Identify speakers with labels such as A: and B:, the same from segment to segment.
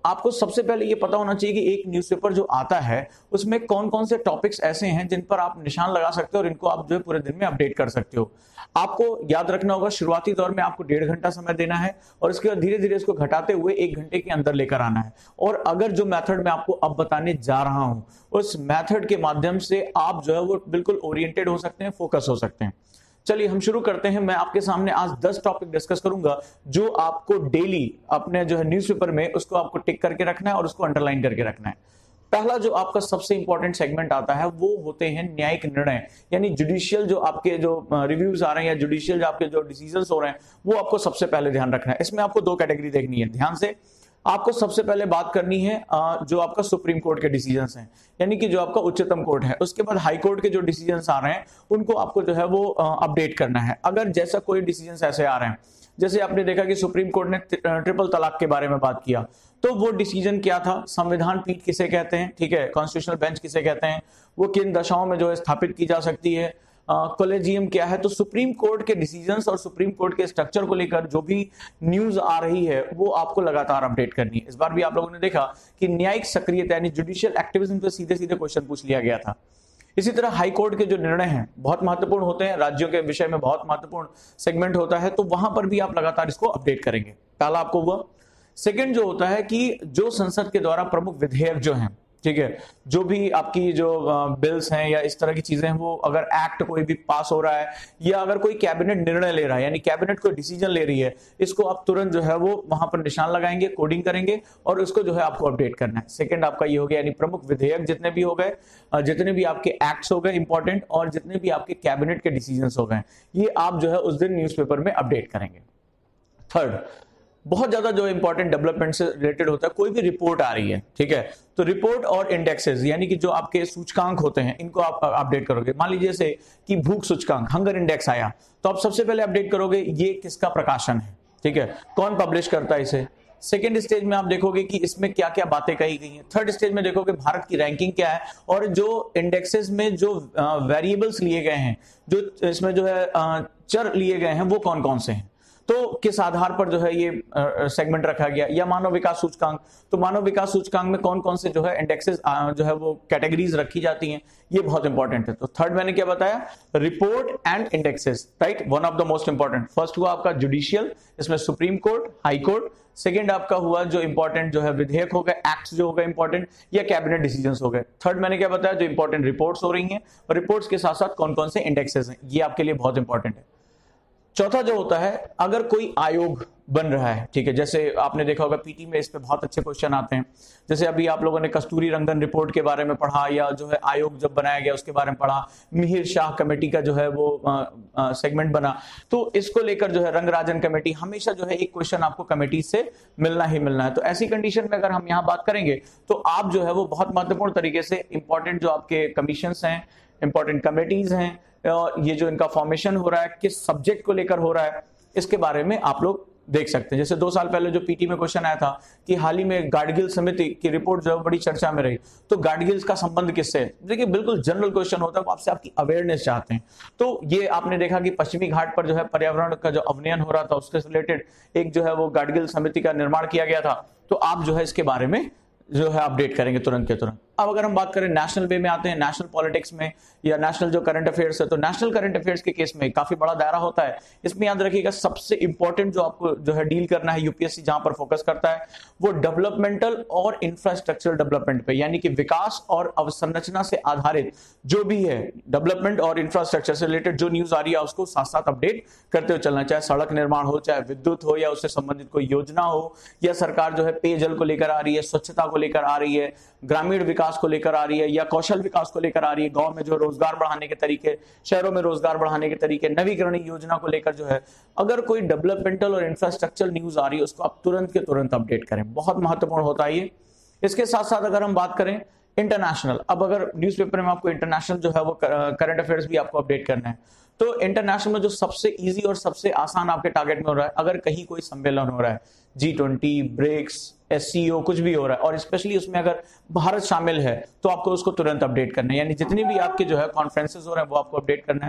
A: आपको सबसे पहले ये पता होना चाहिए कि एक न्यूज़पेपर जो आता है उसमें कौन कौन से टॉपिक्स ऐसे हैं जिन पर आप निशान लगा सकते हो और इनको आप जो है पूरे दिन में अपडेट कर सकते हो। आपको याद रखना होगा शुरुआती दौर में आपको 1.5 घंटा समय देना है और इसके बाद धीरे धीरे इसको घटाते हुए 1 घंटे के अंदर लेकर आना है। और अगर जो मेथड मैं आपको अब बताने जा रहा हूं उस मेथड के माध्यम से आप जो है वो बिल्कुल ओरिएंटेड हो सकते हैं, फोकस हो सकते हैं। चलिए हम शुरू करते हैं। मैं आपके सामने आज 10 टॉपिक डिस्कस करूंगा जो आपको डेली अपने जो है न्यूज़पेपर में उसको आपको टिक करके रखना है और उसको अंडरलाइन करके रखना है। पहला जो आपका सबसे इंपॉर्टेंट सेगमेंट आता है वो होते हैं न्यायिक निर्णय, यानी जुडिशियल जो आपके जो रिव्यूज आ रहे हैं या जुडिशियल जो आपके जो डिसीजंस हो रहे हैं वो आपको सबसे पहले ध्यान रखना है। इसमें आपको 2 कैटेगरी देखनी है ध्यान से। आपको सबसे पहले बात करनी है जो आपका सुप्रीम कोर्ट के डिसीजंस हैं, यानी कि जो आपका उच्चतम कोर्ट है। उसके बाद हाई कोर्ट के जो डिसीजंस आ रहे हैं उनको आपको जो है वो अपडेट करना है। अगर जैसा कोई डिसीजंस ऐसे आ रहे हैं, जैसे आपने देखा कि सुप्रीम कोर्ट ने ट्रिपल तलाक के बारे में बात किया, तो वो डिसीजन क्या था, संविधान पीठ किसे कहते हैं, ठीक है, कॉन्स्टिट्यूशनल बेंच किसे कहते हैं, वो किन दशाओं में जो है स्थापित की जा सकती है, कॉलेजियम क्या है। तो सुप्रीम कोर्ट के डिसीजंस और सुप्रीम कोर्ट के स्ट्रक्चर को लेकर जो भी न्यूज आ रही है वो आपको लगातार अपडेट करनी है। इस बार भी आप लोगों ने देखा कि न्यायिक सक्रियता यानी जुडिशियल एक्टिविज्म पे सीधे सीधे क्वेश्चन पूछ लिया गया था। इसी तरह हाई कोर्ट के जो निर्णय हैं बहुत महत्वपूर्ण होते हैं, राज्यों के विषय में बहुत महत्वपूर्ण सेगमेंट होता है, तो वहां पर भी आप लगातार इसको अपडेट करेंगे। पहला आपको हुआ। सेकंड जो होता है कि जो संसद के द्वारा प्रमुख विधेयक जो हैं, ठीक है, जो भी आपकी जो बिल्स हैं या इस तरह की चीजें हैं, वो अगर एक्ट कोई भी पास हो रहा है या अगर कोई कैबिनेट निर्णय ले रहा है यानी कैबिनेट कोई डिसीजन ले रही है, इसको आप तुरंत जो है वो वहां पर निशान लगाएंगे, कोडिंग करेंगे और उसको जो है आपको अपडेट करना है। सेकंड आपका ये हो गया, यानी प्रमुख विधेयक जितने भी हो गए, जितने भी आपके एक्ट्स हो गए इंपॉर्टेंट और जितने भी आपके कैबिनेट के डिसीजंस हो गए, ये आप जो है उस दिन न्यूज़पेपर में अपडेट करेंगे। थर्ड, बहुत ज्यादा जो इंपॉर्टेंट डेवलपमेंट से रिलेटेड होता है, कोई भी रिपोर्ट आ रही है, ठीक है, तो रिपोर्ट और इंडेक्सेस यानी कि जो आपके सूचकांक होते हैं इनको आप अपडेट करोगे। मान लीजिए जैसे कि भूख सूचकांक, हंगर इंडेक्स आया, तो आप सबसे पहले अपडेट करोगे ये किसका प्रकाशन है, ठीक है, कौन पब्लिश करता है इसे। सेकेंड स्टेज में आप देखोगे कि इसमें क्या क्या बातें कही गई हैं। थर्ड स्टेज में देखोगे भारत की रैंकिंग क्या है और जो इंडेक्सेस में जो वेरिएबल्स लिए गए हैं, जो इसमें जो है चर लिए गए हैं, वो कौन कौन से हैं, तो किस आधार पर जो है ये सेगमेंट रखा गया। या मानव विकास सूचकांक, तो मानव विकास सूचकांक में कौन कौन से जो है इंडेक्सेस जो है वो कैटेगरीज रखी जाती हैं, ये बहुत इंपॉर्टेंट है। तो थर्ड मैंने क्या बताया, report and indexes, right, one of the most important. First हुआ आपका जुडिशियल, इसमें supreme court, high court. Second आपका हुआ जो इंपॉर्टेंट जो है विधेयक हो गए, एक्ट्स जो हो गए इंपॉर्टेंट, या कैबिनेट डिसीजंस हो गए। थर्ड मैंने क्या बताया, जो इंपॉर्टेंट रिपोर्ट्स हो रही हैं और रिपोर्ट्स के साथ साथ कौन कौन से इंडेक्सेस हैं, ये आपके लिए बहुत इंपॉर्टेंट है। चौथा जो होता है, अगर कोई आयोग बन रहा है, ठीक है, जैसे आपने देखा होगा पीटी में इस पे बहुत अच्छे क्वेश्चन आते हैं, जैसे अभी आप लोगों ने कस्तूरी रंगन रिपोर्ट के बारे में पढ़ा या जो है आयोग जब बनाया गया उसके बारे में पढ़ा, मिहिर शाह कमेटी का जो है वो सेगमेंट बना, तो इसको लेकर जो है रंगराजन कमेटी, हमेशा जो है एक क्वेश्चन आपको कमेटी से मिलना ही मिलना है। तो ऐसी कंडीशन में अगर हम यहाँ बात करेंगे तो आप जो है वो बहुत महत्वपूर्ण तरीके से इंपॉर्टेंट जो आपके कमीशन हैं, इंपॉर्टेंट कमेटीज हैं, ये जो इनका फॉर्मेशन हो रहा है किस सब्जेक्ट को लेकर हो रहा है, इसके बारे में आप लोग देख सकते हैं। जैसे 2 साल पहले जो पीटी में क्वेश्चन आया था कि हाल ही में गाडगिल समिति की रिपोर्ट जो है बड़ी चर्चा में रही, तो गाडगिल का संबंध किससे है, देखिए बिल्कुल जनरल क्वेश्चन होता है, वो आपसे आपकी अवेयरनेस चाहते हैं। तो ये आपने देखा कि पश्चिमी घाट पर जो है पर्यावरण का जो अवनयन हो रहा था उसके रिलेटेड एक जो है वो गाडगिल समिति का निर्माण किया गया था, तो आप जो है इसके बारे में जो है अपडेट करेंगे तुरंत के तुरंत। अब अगर हम बात करें नेशनल वे में आते हैं, नेशनल पॉलिटिक्स में या नेशनल जो करंट अफेयर्स है, तो नेशनल करंट अफेयर्स के केस में काफी बड़ा दायरा होता है। इसमें याद रखिएगा सबसे इंपॉर्टेंट जो आपको जो है डील करना है, यूपीएससी जहां पर फोकस करता है वो डेवलपमेंटल और इंफ्रास्ट्रक्चरल डेवलपमेंट पे, यानी कि विकास और अवसंरचना से आधारित जो भी है डेवलपमेंट और इंफ्रास्ट्रक्चर से रिलेटेड जो न्यूज आ रही है उसको साथ साथ अपडेट करते हुए चलना, चाहे सड़क निर्माण हो, चाहे विद्युत हो, या उससे संबंधित कोई योजना हो, या सरकार जो है पेयजल को लेकर आ रही है, स्वच्छता को लेकर आ रही है, ग्रामीण विकास को लेकर आ रही है, या कौशल विकास को लेकर आ रही है, गांव में जो रोजगार बढ़ाने के तरीके, शहरों में रोजगार बढ़ाने के तरीके, नवीकरण योजना को लेकर जो है अगर कोई डेवलपमेंटल और इंफ्रास्ट्रक्चरल न्यूज आ रही है उसको आप तुरंत के तुरंत अपडेट करें, बहुत महत्वपूर्ण होता है ये। इसके साथ साथ अगर हम बात करें इंटरनेशनल, अब अगर न्यूज़पेपर में आपको इंटरनेशनल जो है वो करंट अफेयर्स भी आपको अपडेट करना है, तो इंटरनेशनल में जो सबसे इजी और सबसे आसान आपके टारगेट में हो रहा है, अगर कहीं कोई सम्मेलन हो रहा है, G20, ब्रिक्स, SCO, कुछ भी हो रहा है और स्पेशली उसमें अगर भारत शामिल है तो आपको उसको तुरंत अपडेट करना है, यानी जितनी भी आपके जो है कॉन्फ्रेंसेस हो रहे हैं वो आपको अपडेट करना है।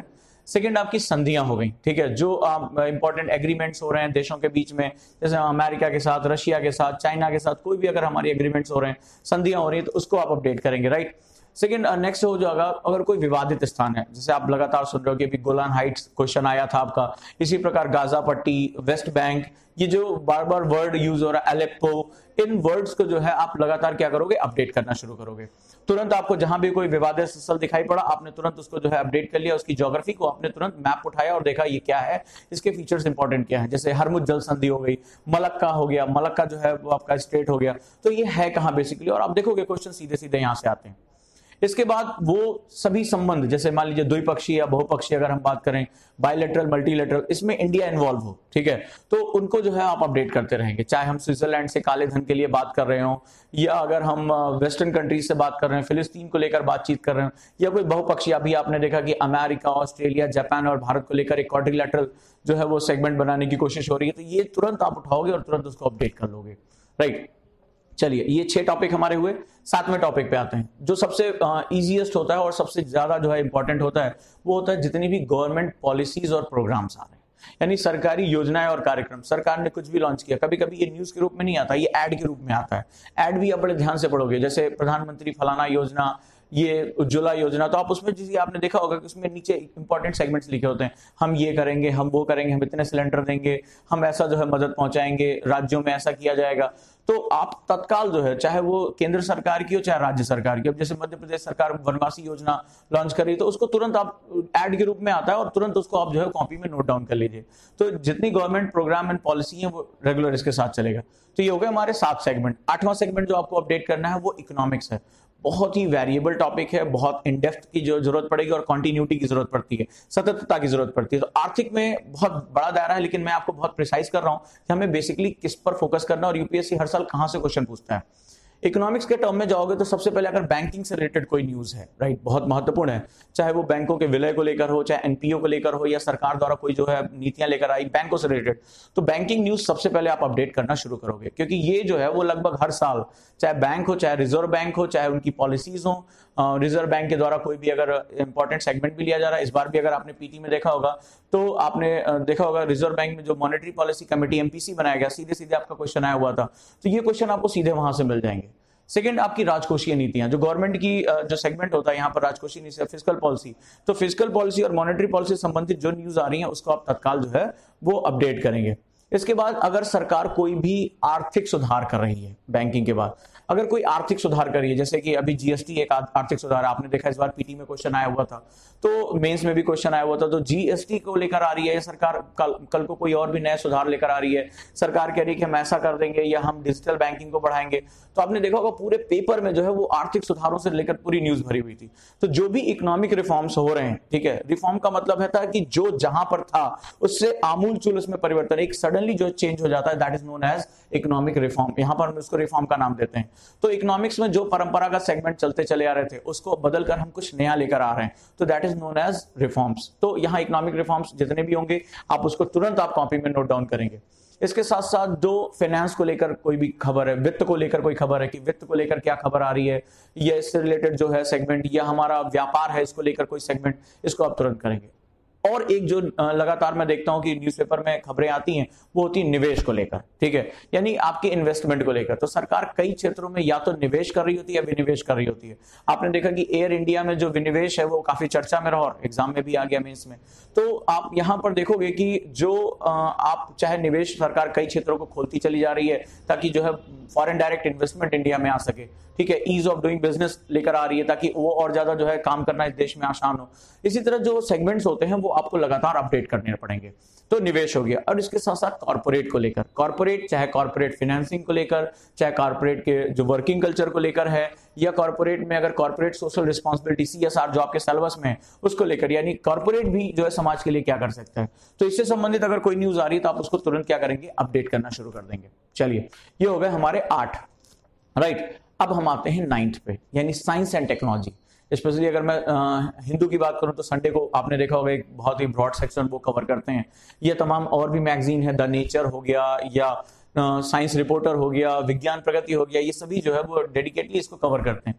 A: सेकंड आपकी संधियां हो गई, ठीक है, जो इंपॉर्टेंट एग्रीमेंट्स हो रहे हैं देशों के बीच में, जैसे अमेरिका के साथ, रशिया के साथ, चाइना के साथ, कोई भी अगर हमारी एग्रीमेंट्स हो रहे हैं, संधियां हो रही है, तो उसको आप अपडेट करेंगे, राइट। सेकंड नेक्स्ट हो जाएगा अगर कोई विवादित स्थान है, जैसे आप लगातार सुन रहे हो कि अभी गोलान हाइट्स क्वेश्चन आया था आपका, इसी प्रकार गाजा पट्टी, वेस्ट बैंक, ये जो बार बार वर्ड यूज हो रहा है, अलेप्पो, इन वर्ड्स को जो है आप लगातार क्या करोगे, अपडेट करना शुरू करोगे। तुरंत आपको जहां भी कोई विवादित स्थल दिखाई पड़ा, आपने तुरंत उसको जो है अपडेट कर लिया, उसकी ज्योग्राफी को आपने तुरंत मैप उठाया और देखा ये क्या है, इसके फीचर्स इंपॉर्टेंट क्या है। जैसे हरमुज जल संधि हो गई, मलक्का हो गया, मलक्का जो है वो आपका स्टेट हो गया, तो ये है कहां बेसिकली, और आप देखोगे क्वेश्चन सीधे सीधे यहां से आते हैं। इसके बाद वो सभी संबंध, जैसे मान लीजिए द्विपक्षीय या बहुपक्षीय अगर हम बात करें, बायलैटरल, मल्टीलैटरल, इसमें इंडिया इन्वॉल्व हो, ठीक है, तो उनको जो है आप अपडेट करते रहेंगे। चाहे हम स्विट्जरलैंड से काले धन के लिए बात कर रहे हो, या अगर हम वेस्टर्न कंट्रीज से बात कर रहे हैं, फिलिस्तीन को लेकर बातचीत कर रहे हो, या कोई बहुपक्षीय, अभी आपने देखा कि अमेरिका, ऑस्ट्रेलिया, जापान और भारत को लेकर एक क्वाड्रिलैटरल जो है वो सेगमेंट बनाने की कोशिश हो रही है, तो ये तुरंत आप उठाओगे और तुरंत उसको अपडेट कर लोगे, राइट। चलिए, ये 6 टॉपिक हमारे हुए। 7वें टॉपिक पे आते हैं, जो सबसे इजीएस्ट होता है और सबसे ज्यादा जो है इंपॉर्टेंट होता है, वो होता है जितनी भी गवर्नमेंट पॉलिसीज और प्रोग्राम्स आ रहे हैं, यानी सरकारी योजनाएं और कार्यक्रम। सरकार ने कुछ भी लॉन्च किया, कभी कभी ये न्यूज के रूप में नहीं आता, ये एड के रूप में आता है। एड भी आप बड़े ध्यान से पढ़ोगे, जैसे प्रधानमंत्री फलाना योजना, ये उज्ज्वला योजना, तो आप उसमें जिसे आपने देखा होगा कि उसमें नीचे इंपॉर्टेंट सेगमेंट्स लिखे होते हैं, हम ये करेंगे, हम वो करेंगे, हम इतने सिलेंडर देंगे, हम ऐसा जो है मदद पहुंचाएंगे, राज्यों में ऐसा किया जाएगा। तो आप तत्काल जो है, चाहे वो केंद्र सरकार की हो चाहे राज्य सरकार की, अब जैसे मध्य प्रदेश सरकार वनवासी योजना लॉन्च करी, तो उसको तुरंत आप एड के रूप में आता है और तुरंत उसको आप जो है कॉपी में नोट डाउन कर लीजिए। तो जितनी गवर्नमेंट प्रोग्राम एंड पॉलिसी है वो रेगुलर इसके साथ चलेगा। तो ये हो गए हमारे 7 सेगमेंट। 8वां सेगमेंट जो आपको अपडेट करना है वो इकोनॉमिक्स है। बहुत ही वेरिएबल टॉपिक है, बहुत इन डेप्थ की जो जरूरत पड़ेगी और कंटिन्यूटी की जरूरत पड़ती है, सततता की जरूरत पड़ती है। तो आर्थिक में बहुत बड़ा दायरा है, लेकिन मैं आपको बहुत प्रिसाइज कर रहा हूं कि हमें बेसिकली किस पर फोकस करना और यूपीएससी हर साल कहां से क्वेश्चन पूछता है। इकोनॉमिक्स के टर्म में जाओगे तो सबसे पहले अगर बैंकिंग से रिलेटेड कोई न्यूज है, राइट, बहुत महत्वपूर्ण है, चाहे वो बैंकों के विलय को लेकर हो, चाहे एनपीओ को लेकर हो, या सरकार द्वारा कोई जो है नीतियां लेकर आई बैंकों से रिलेटेड, तो बैंकिंग न्यूज सबसे पहले आप अपडेट करना शुरू करोगे, क्योंकि ये जो है वो लगभग हर साल, चाहे बैंक हो, चाहे रिजर्व बैंक हो, चाहे उनकी पॉलिसीज हो, रिजर्व बैंक के द्वारा कोई भी अगर इंपॉर्टेंट सेगमेंट भी लिया जा रहा है। इस बार भी अगर आपने पीटी में देखा होगा तो आपने देखा होगा रिजर्व बैंक में जो मॉनेटरी पॉलिसी कमेटी एमपीसी बनाया गया, सीधे सीधे आपका क्वेश्चन आया हुआ था, तो ये क्वेश्चन आपको सीधे वहां से मिल जाएंगे। सेकंड, आपकी राजकोषीय नीतियां, जो गवर्नमेंट की जो सेगमेंट होता है यहाँ पर राजकोषीय नीति, फिस्कल पॉलिसी, तो फिस्कल पॉलिसी और मॉनेटरी पॉलिसी संबंधित जो न्यूज आ रही है उसको आप तत्काल जो है वो अपडेट करेंगे। इसके बाद अगर सरकार कोई भी आर्थिक सुधार कर रही है, बैंकिंग के बाद अगर कोई आर्थिक सुधार कर रही है, जैसे कि अभी जीएसटी एक आर्थिक सुधार, आपने देखा इस बार पीटी में क्वेश्चन आया हुआ था, तो मेंस में भी क्वेश्चन आया हुआ था, तो जीएसटी को लेकर आ रही है सरकार, कल को कोई और भी नया सुधार लेकर आ रही है, सरकार कह रही है कि हम ऐसा कर देंगे या हम डिजिटल बैंकिंग को बढ़ाएंगे, तो आपने देखा होगा पूरे पेपर में जो है वो आर्थिक सुधारों से लेकर पूरी न्यूज भरी हुई थी। तो जो भी इकोनॉमिक रिफॉर्म्स हो रहे हैं, ठीक है, रिफॉर्म का मतलब है था कि जो जहां पर था उससे आमूलचूल उसमें परिवर्तन, एक सडनली जो चेंज हो जाता है, that is known as economic reform. यहां पर हम उसको रिफॉर्म का नाम देते हैं। तो इकोनॉमिक्स में जो परंपरागत सेगमेंट चलते चले आ रहे थे उसको बदलकर हम कुछ नया लेकर आ रहे हैं, तो that is known as reforms. तो यहां इकोनॉमिक रिफॉर्म्स जितने भी होंगे आप उसको तुरंत आप कॉपी में नोट डाउन करेंगे। इसके साथ साथ जो फाइनेंस को लेकर कोई भी खबर है, वित्त को लेकर कोई खबर है कि वित्त को लेकर क्या खबर आ रही है, या इससे रिलेटेड जो है सेगमेंट, या हमारा व्यापार है इसको लेकर कोई सेगमेंट, इसको आप तुरंत करेंगे। और एक जो लगातार मैं देखता हूं कि न्यूज़पेपर में खबरें आती हैं, वो होती है निवेश को लेकर, ठीक है, यानी आपके इन्वेस्टमेंट को लेकर। तो सरकार कई क्षेत्रों में या तो निवेश कर रही होती है या विनिवेश कर रही होती है। आपने देखा कि एयर इंडिया में जो विनिवेश है वो काफी चर्चा में रहा और एग्जाम में भी आ गया, मेंस में। तो आप यहां पर देखोगे कि जो आप चाहे निवेश, सरकार कई क्षेत्रों को खोलती चली जा रही है ताकि जो है फॉरेन डायरेक्ट इन्वेस्टमेंट इंडिया में आ सके, ठीक है, ईज ऑफ डूइंग बिजनेस लेकर आ रही है ताकि वो और ज्यादा जो है काम करना इस देश में आसान हो। इसी तरह जो सेगमेंट्स होते हैं वो आपको लगातार अपडेट करने पड़ेंगे। तो निवेश हो गया, और इसके साथ साथ कॉर्पोरेट को लेकर, कॉर्पोरेट चाहे कॉर्पोरेट फाइनेंसिंग को लेकर, चाहे कॉर्पोरेट के जो वर्किंग कल्चर को लेकर है, या कॉर्पोरेट में अगर कॉर्पोरेट सोशल रिस्पांसिबिलिटी सीएसआर जो आपके सिलेबस में है उसको लेकर, यानी कॉर्पोरेट भी जो है समाज के लिए क्या कर सकता है। तो इससे संबंधित अगर कोई न्यूज आ रही है तो आप उसको तुरंत क्या करेंगे, अपडेट करना शुरू कर देंगे। चलिए, ये हो गए हमारे 8, राइट। अब हम आते हैं 9th पे, यानी साइंस एंड टेक्नोलॉजी। स्पेशली अगर मैं हिंदू की बात करूं तो संडे को आपने देखा होगा एक बहुत ही ब्रॉड सेक्शन वो कवर करते हैं। ये तमाम और भी मैगजीन है, द नेचर हो गया, या साइंस रिपोर्टर हो गया, विज्ञान प्रगति हो गया, ये सभी जो है वो डेडिकेटली इसको कवर करते हैं।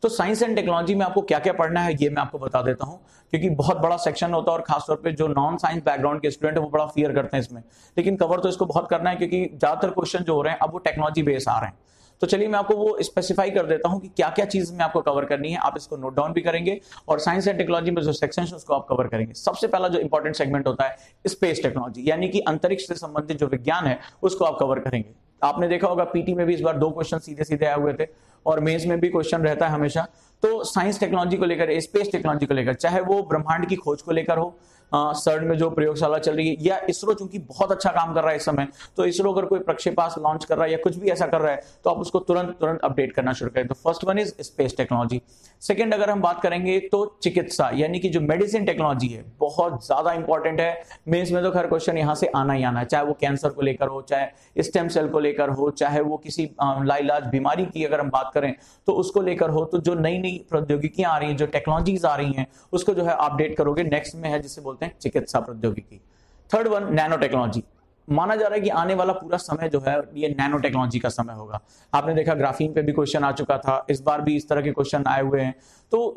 A: तो साइंस एंड टेक्नोलॉजी में आपको क्या क्या पढ़ना है ये मैं आपको बता देता हूं, क्योंकि बहुत बड़ा सेक्शन होता है और खासतौर पे जो नॉन साइंस बैकग्राउंड के स्टूडेंट है वो बड़ा फियर करते हैं इसमें, लेकिन कवर तो इसको बहुत करना है क्योंकि ज्यादातर क्वेश्चन जो हो रहे हैं अब वो टेक्नोलॉजी बेस आ रहे हैं। तो चलिए मैं आपको वो स्पेसिफाई कर देता हूं कि क्या क्या चीज में आपको कवर करनी है, आप इसको नोट डाउन भी करेंगे और साइंस एंड टेक्नोलॉजी में जो सेक्शन है उसको आप कवर करेंगे। सबसे पहला जो इंपॉर्टेंट सेगमेंट होता है स्पेस टेक्नोलॉजी, यानी कि अंतरिक्ष से संबंधित जो विज्ञान है उसको आप कवर करेंगे। आपने देखा होगा पीटी में भी इस बार 2 क्वेश्चन सीधे सीधे आए हुए थे और मेंस में भी क्वेश्चन रहता है हमेशा। तो साइंस टेक्नोलॉजी को लेकर, स्पेस टेक्नोलॉजी को लेकर, चाहे वो ब्रह्मांड की खोज को लेकर हो, सर्ड में जो प्रयोगशाला चल रही है, या इसरो चूंकि बहुत अच्छा काम कर रहा है इस समय, तो इसरो अगर कोई प्रक्षेपास्त्र लॉन्च कर रहा है या कुछ भी ऐसा कर रहा है तो आप उसको तुरंत तुरंत अपडेट करना शुरू करें। तो first one is space technology. Second अगर हम बात करेंगे तो चिकित्सा, यानी कि जो मेडिसिन टेक्नोलॉजी है बहुत ज्यादा इंपॉर्टेंट है। मेंस में तो खैर क्वेश्चन यहां से आना ही आना है, चाहे वो कैंसर को लेकर हो, चाहे स्टेम सेल को लेकर हो, चाहे वो किसी लाइलाज बीमारी की अगर हम बात करें तो उसको लेकर हो। तो जो नई नई प्रौद्योगिकियां आ रही हैं, जो टेक्नोलॉजीज आ रही हैं, उसको जो है अपडेट करोगे। नेक्स्ट में है जिसे बोलते हैं चिकित्सा प्रौद्योगिकी। Third one nano technology. माना जा रहा है कि आने वाला पूरा समय जो है ये नैनो टेक्नोलॉजी का समय होगा। आपने देखा ग्राफीन पे भी क्वेश्चन आ चुका था, इस बार भी इस तरह के क्वेश्चन आए हुए हैं। तो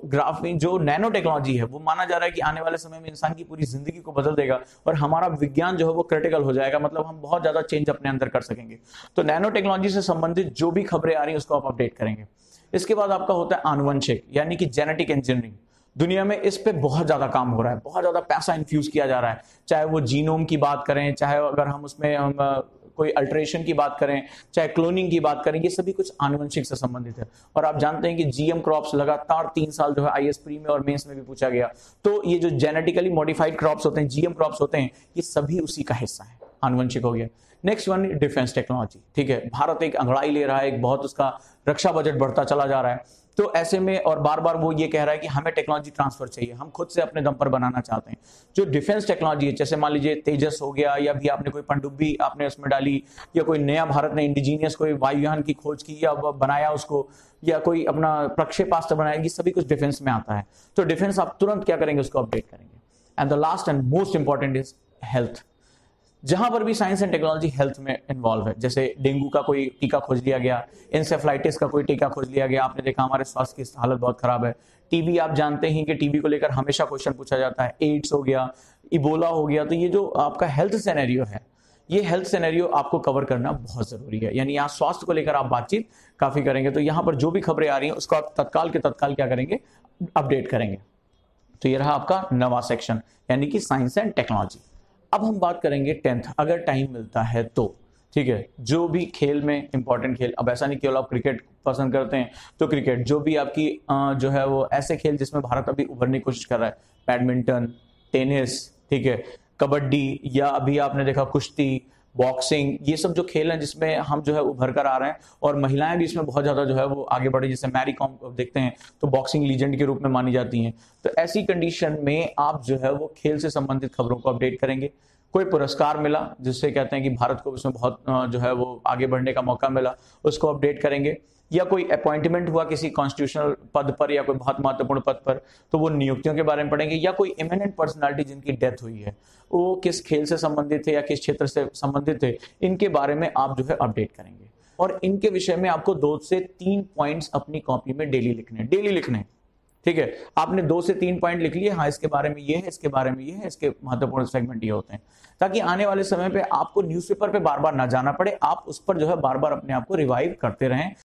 A: जो नैनो टेक्नोलॉजी है वो माना जा रहा है कि आने वाले समय में इंसान की पूरी जिंदगी को बदल देगा और हमारा विज्ञान जो है वो क्रिटिकल हो जाएगा, मतलब हम बहुत ज्यादा चेंज अपने अंदर कर सकेंगे। तो नैनो टेक्नोलॉजी से संबंधित जो भी खबरें आ रही है उसको आप अपडेट करेंगे। इसके बाद आपका होता है आनुवंशिक, यानी कि जेनेटिक इंजीनियरिंग। दुनिया में इस पे बहुत ज्यादा काम हो रहा है, बहुत ज्यादा पैसा इन्फ्यूज किया जा रहा है, चाहे वो जीनोम की बात करें, चाहे अगर हम उसमें कोई अल्ट्रेशन की बात करें, चाहे क्लोनिंग की बात करें, ये सभी कुछ आनुवंशिक से संबंधित है। और आप जानते हैं कि जीएम क्रॉप्स लगातार 3 साल जो है आईएएस प्री में और मेंस में भी पूछा गया। तो ये जो जेनेटिकली मॉडिफाइड क्रॉप्स होते हैं, जीएम क्रॉप्स होते हैं, ये सभी उसी का हिस्सा है, आनुवंशिक हो गया। Next one defence technology. ठीक है, भारत एक अंगड़ाई ले रहा है, एक बहुत उसका रक्षा बजट बढ़ता चला जा रहा है। तो ऐसे में और बार बार वो ये कह रहा है कि हमें टेक्नोलॉजी ट्रांसफर चाहिए, हम खुद से अपने दम पर बनाना चाहते हैं। जो डिफेंस टेक्नोलॉजी है, जैसे मान लीजिए तेजस हो गया, या भी आपने कोई पनडुब्बी आपने उसमें डाली, या कोई नया भारत ने इंडिजीनियस कोई वायुयान की खोज की या बनाया उसको, या कोई अपना प्रक्षेपास्त्र बनाया, ये सभी कुछ डिफेंस में आता है। तो डिफेंस आप तुरंत क्या करेंगे, उसको अपडेट करेंगे। And the last and most important is health. जहां पर भी साइंस एंड टेक्नोलॉजी हेल्थ में इन्वॉल्व है, जैसे डेंगू का कोई टीका खोज लिया गया, इंसेफ्लाइटिस का कोई टीका खोज लिया गया, आपने देखा हमारे स्वास्थ्य की हालत बहुत खराब है। टीबी आप जानते हैं कि टीबी को लेकर हमेशा क्वेश्चन पूछा जाता है, एड्स हो गया, इबोला हो गया। तो ये जो आपका हेल्थ सिनेरियो है, ये हेल्थ सिनेरियो आपको कवर करना बहुत जरूरी है, यानी यहाँ स्वास्थ्य को लेकर आप बातचीत काफी करेंगे। तो यहाँ पर जो भी खबरें आ रही हैं उसको आप तत्काल के तत्काल क्या करेंगे, अपडेट करेंगे। तो ये रहा आपका नवा सेक्शन, यानी कि साइंस एंड टेक्नोलॉजी। अब हम बात करेंगे 10th, अगर टाइम मिलता है तो। ठीक है, जो भी खेल में इंपॉर्टेंट खेल, अब ऐसा नहीं केवल आप क्रिकेट पसंद करते हैं तो क्रिकेट, जो भी आपकी जो है वो ऐसे खेल जिसमें भारत अभी उभरने की कोशिश कर रहा है, बैडमिंटन, टेनिस, ठीक है, कबड्डी, या अभी आपने देखा कुश्ती, बॉक्सिंग, ये सब जो खेल हैं जिसमें हम जो है उभर कर आ रहे हैं और महिलाएं भी इसमें बहुत ज्यादा जो है वो आगे बढ़ी, जैसे मैरी कॉम देखते हैं तो बॉक्सिंग लीजेंड के रूप में मानी जाती हैं। तो ऐसी कंडीशन में आप जो है वो खेल से संबंधित खबरों को अपडेट करेंगे। कोई पुरस्कार मिला जिससे कहते हैं कि भारत को उसमें बहुत जो है वो आगे बढ़ने का मौका मिला, उसको अपडेट करेंगे। या कोई अपॉइंटमेंट हुआ किसी कॉन्स्टिट्यूशनल पद पर या कोई बहुत महत्वपूर्ण पद पर, तो वो नियुक्तियों के बारे में पढ़ेंगे। या कोई इमिनेंट पर्सनालिटी जिनकी डेथ हुई है, वो किस खेल से संबंधित थे या किस क्षेत्र से संबंधित थे, इनके बारे में आप जो है अपडेट करेंगे। और इनके विषय में आपको 2 से 3 पॉइंट्स अपनी कॉपी में डेली लिखने। ठीक है, आपने 2 से 3 पॉइंट लिख लिए, हाँ इसके बारे में ये है, इसके बारे में ये है, इसके महत्वपूर्ण सेगमेंट ये होते हैं, ताकि आने वाले समय पे आपको न्यूज़पेपर पे बार बार ना जाना पड़े, आप उस पर जो है बार बार अपने आप को रिवाइव करते रहें